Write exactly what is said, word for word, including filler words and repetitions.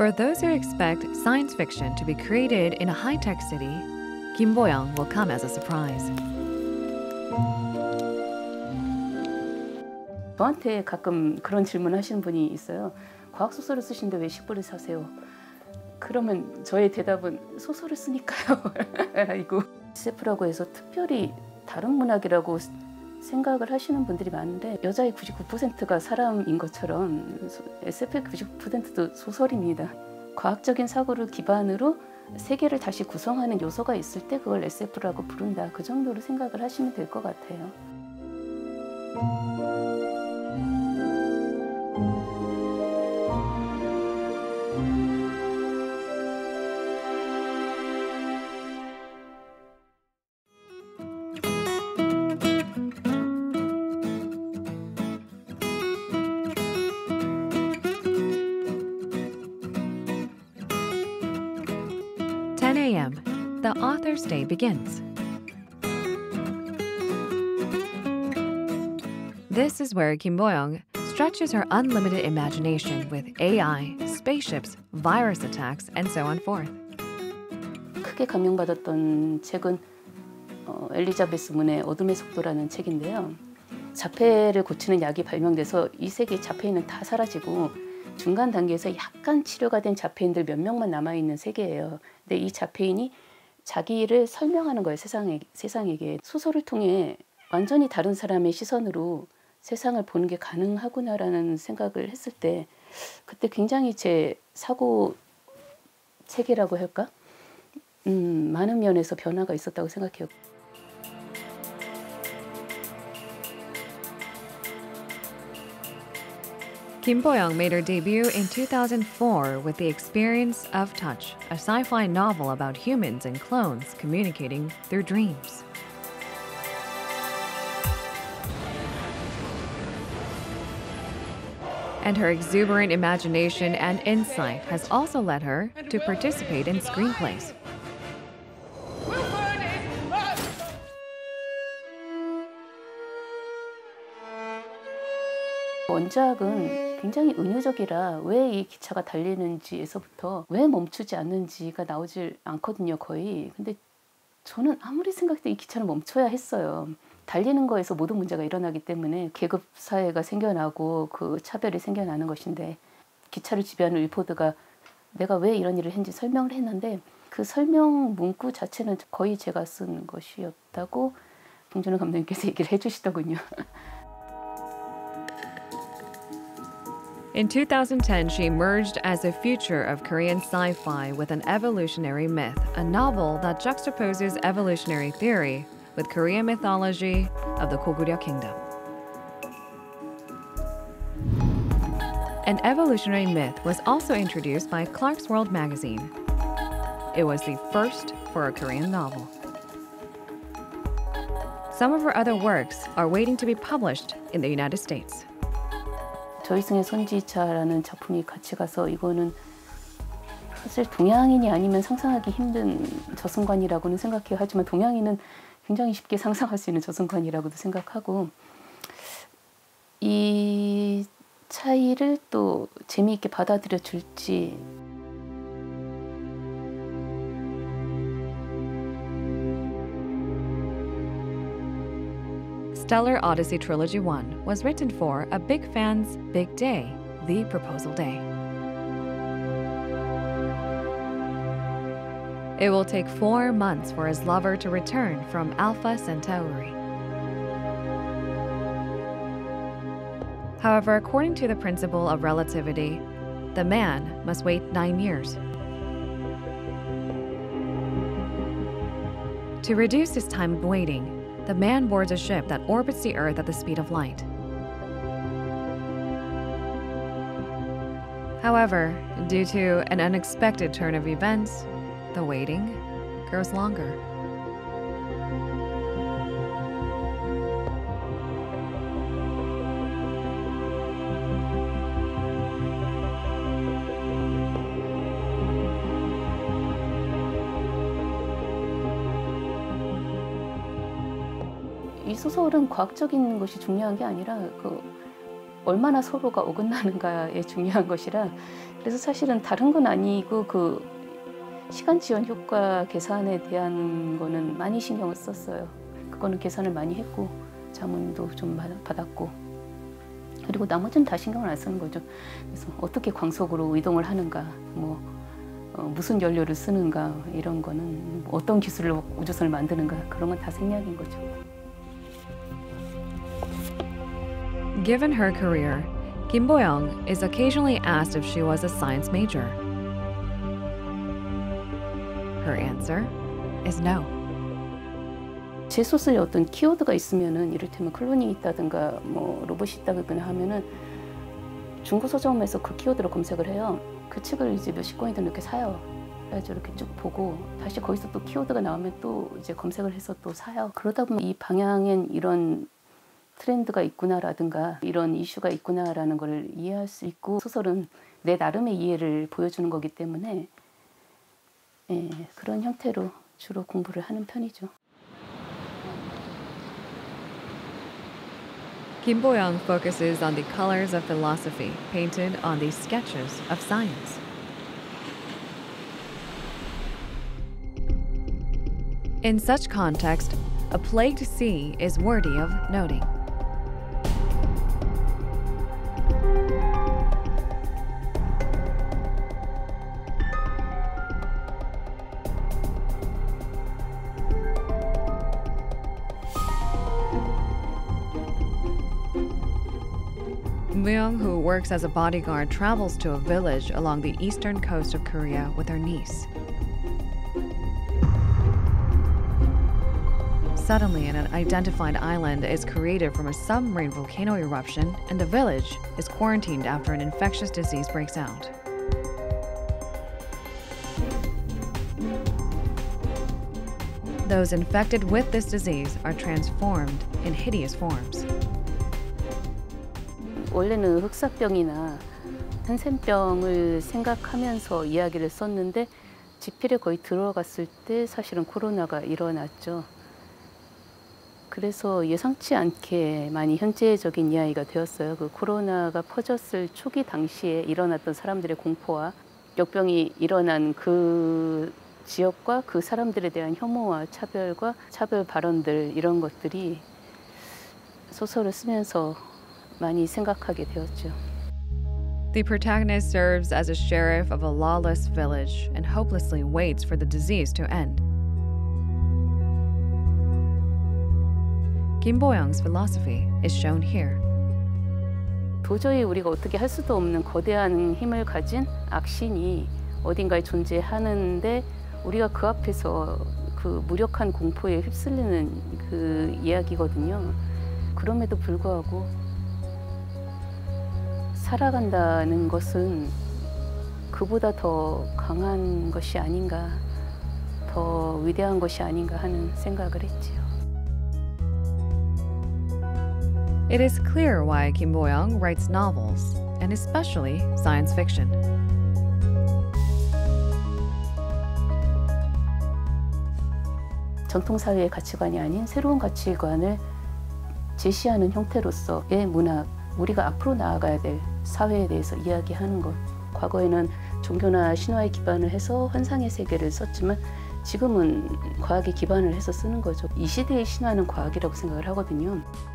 For those who expect science fiction to be created in a high-tech city, Kim Bo-young will come as a surprise. 저한테 가끔 그런 질문 하시는 분이 있어요. 과학소설을 쓰시는데 왜 식물을 사세요? 그러면 저의 대답은 소설을 쓰니까요. 이거 에스에프라고 해서 특별히 다른 문학이라고 생각을 하시는 분들이 많은데 여자의 구십구 퍼센트가 사람인 것처럼 에스에프의 구십구 퍼센트도 소설입니다. 과학적인 사고를 기반으로 세계를 다시 구성하는 요소가 있을 때 그걸 에스에프라고 부른다. 그 정도로 생각을 하시면 될 것 같아요. ten a m The author's day begins. This is where Kim Bo-young stretches her unlimited imagination with A I, spaceships, virus attacks, and so on forth. 크게 감명받았던 책은 어, 엘리자베스 문의 어둠의 속도라는 책인데요. 자폐를 고치는 약이 발명돼서 이 세계 자폐인은 다 사라지고 중간 단계에서 약간 치료가 된 자폐인들 몇 명만 남아있는 세계예요. 근데 이 자폐인이 자기를 설명하는 거예요. 세상에, 세상에게. 소설을 통해 완전히 다른 사람의 시선으로 세상을 보는 게 가능하구나라는 생각을 했을 때 그때 굉장히 제 사고 체계라고 할까? 음, 많은 면에서 변화가 있었다고 생각해요. Kim Bo-young made her debut in two thousand four with The Experience of Touch, a sci-fi novel about humans and clones communicating through dreams. And her exuberant imagination and insight has also led her to participate in screenplays. 원작은 굉장히 은유적이라 왜 이 기차가 달리는지에서부터 왜 멈추지 않는지가 나오질 않거든요, 거의. 근데 저는 아무리 생각해도 이 기차는 멈춰야 했어요. 달리는 거에서 모든 문제가 일어나기 때문에 계급 사회가 생겨나고 그 차별이 생겨나는 것인데 기차를 지배하는 윌포드가 내가 왜 이런 일을 했는지 설명을 했는데 그 설명 문구 자체는 거의 제가 쓴 것이었다고 봉준호 감독님께서 얘기를 해주시더군요. In two thousand ten, she emerged as a future of Korean sci-fi with an evolutionary myth, a novel that juxtaposes evolutionary theory with Korean mythology of the Goguryeo Kingdom. An evolutionary myth was also introduced by Clark's World magazine. It was the first for a Korean novel. Some of her other works are waiting to be published in the United States. 저희승의 선지자라는 작품이 같이 가서 이거는 사실 동양인이 아니면 상상하기 힘든 저승관이라고는 생각해요. 하지만 동양인은 굉장히 쉽게 상상할 수 있는 저승관이라고도 생각하고 이 차이를 또 재미있게 받아들여 줄지 Stellar Odyssey Trilogy one was written for a big fan's big day, the proposal day. It will take four months for his lover to return from Alpha Centauri. However, according to the principle of relativity, the man must wait nine years. To reduce his time of waiting, the man boards a ship that orbits the Earth at the speed of light. However, due to an unexpected turn of events, the waiting grows longer. 이 소설은 과학적인 것이 중요한 게 아니라 그 얼마나 서로가 어긋나는가에 중요한 것이라 그래서 사실은 다른 건 아니고 그 시간 지연 효과 계산에 대한 거는 많이 신경을 썼어요. 그거는 계산을 많이 했고 자문도 좀 받았고 그리고 나머지는 다 신경을 안 쓰는 거죠. 그래서 어떻게 광속으로 이동을 하는가, 뭐 어, 무슨 연료를 쓰는가 이런 거는 어떤 기술로 우주선을 만드는가 그런 건 다 생략인 거죠. Given her career, Kim Bo-young is occasionally asked if she was a science major. Her answer is no. 제 소설에 어떤 키워드가 있으면은 이를테면 클론이 있다든가 뭐 로봇이 있다거나 하면은 중고 서점에서 그 키워드로 검색을 해요. 그 책을 이제 몇십 권이든 이렇게 사요. 그래서 이렇게 쭉 보고 다시 거기서 또 키워드가 나오면 또 이제 검색을 해서 또 사요. 그러다 보면 이 방향엔 이런 트렌드가 있구나라든가 이런 이슈가 있구나라는 걸 이해할 수 있고 소설은 내 나름의 이해를 보여주는 거기 때문에 예, 그런 형태로 주로 공부를 하는 편이죠. Kim Bo-young focuses on the colors of philosophy painted on these sketches of science. In such context, a plagued sea is worthy of noting. Myung, who works as a bodyguard, travels to a village along the eastern coast of Korea with her niece. Suddenly, an unidentified island is created from a submarine volcano eruption, and the village is quarantined after an infectious disease breaks out. Those infected with this disease are transformed in hideous forms. 원래는 흑사병이나 한센병을 생각하면서 이야기를 썼는데 지필에 거의 들어갔을 때 사실은 코로나가 일어났죠. 그래서 예상치 않게 많이 현재적인 이야기가 되었어요. 그 코로나가 퍼졌을 초기 당시에 일어났던 사람들의 공포와 역병이 일어난 그 지역과 그 사람들에 대한 혐오와 차별과 차별 발언들 이런 것들이 소설을 쓰면서 많이 생각하게 되었죠. The protagonist serves as a sheriff of a lawless village and hopelessly waits for the disease to end. Kim Bo-young's philosophy is shown here. 도저히 우리가 어떻게 할 수도 없는 거대한 힘을 가진 악신이 어딘가에 존재하는데 우리가 그 앞에서 그 무력한 공포에 휩쓸리는 그 이야기거든요. 그럼에도 불구하고 살아간다는 것은 그보다 더 강한 것이 아닌가, 더 위대한 것이 아닌가 하는 생각을 했지요. It is clear why Kim Bo-young writes novels, and especially science fiction. 전통 사회의 가치관이 아닌 새로운 가치관을 제시하는 형태로서의 문학, 우리가 앞으로 나아가야 될 사회에 대해서 이야기하는 것. 과거에는 종교나 신화에 기반을 해서 환상의 세계를 썼지만 지금은 과학에 기반을 해서 쓰는 거죠. 이 시대의 신화는 과학이라고 생각을 하거든요.